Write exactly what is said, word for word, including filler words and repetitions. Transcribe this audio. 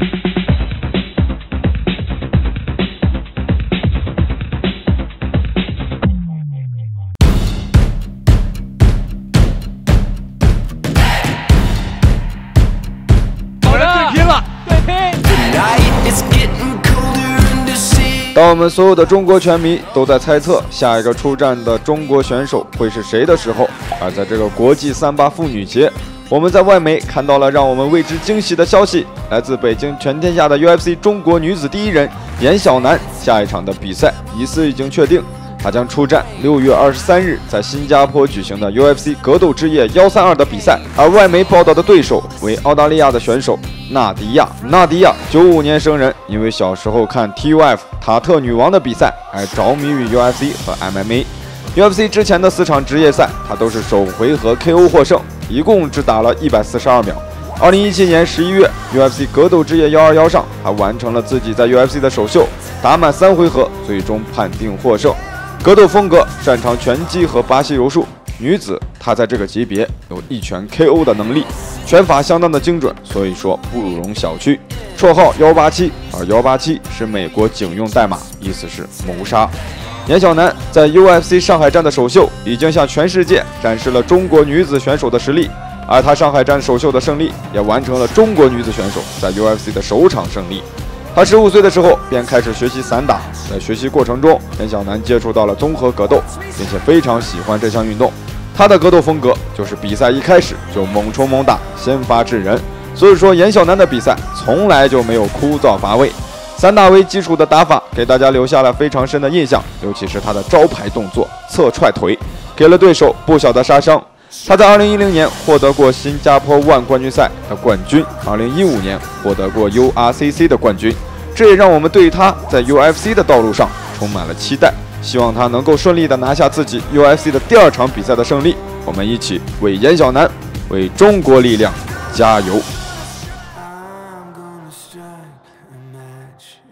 当我们所有的中国拳迷都在猜测下一个出战的中国选手会是谁的时候，而在这个国际三八妇女节，我们在外媒看到了让我们为之惊喜的消息，来自北京全天下的 U F C 中国女子第一人严晓楠，下一场的比赛疑似已经确定，她将出战六月二十三日在新加坡举行的 U F C 格斗之夜一三二的比赛，而外媒报道的对手为澳大利亚的选手纳迪亚。纳迪亚九五年生人，因为小时候看 T U F 塔特女王的比赛而着迷于 U F C 和 M M A。U F C 之前的四场职业赛，他都是首回合 K O 获胜，一共只打了一百四十二秒。二零一七年十一月 U F C 格斗之夜一二一上，他完成了自己在 U F C 的首秀，打满三回合，最终判定获胜。格斗风格擅长拳击和巴西柔术，女子她在这个级别有一拳 K O 的能力，拳法相当的精准，所以说不容小觑。绰号一八七，而一八七是美国警用代码，意思是谋杀。严晓楠在 U F C 上海站的首秀已经向全世界展示了中国女子选手的实力，而她上海站首秀的胜利也完成了中国女子选手在 U F C 的首场胜利。她十五岁的时候便开始学习散打，在学习过程中，严晓楠接触到了综合格斗，并且非常喜欢这项运动。她的格斗风格就是比赛一开始就猛冲猛打，先发制人，所以说严晓楠的比赛从来就没有枯燥乏味。散打为基础的打法给大家留下了非常深的印象，尤其是他的招牌动作侧踹腿，给了对手不小的杀伤。他在二零一零年获得过新加坡万冠军赛的冠军，二零一五年获得过 U R C C 的冠军，这也让我们对他在 U F C 的道路上充满了期待，希望他能够顺利的拿下自己 U F C 的第二场比赛的胜利。我们一起为严晓楠，为中国力量加油！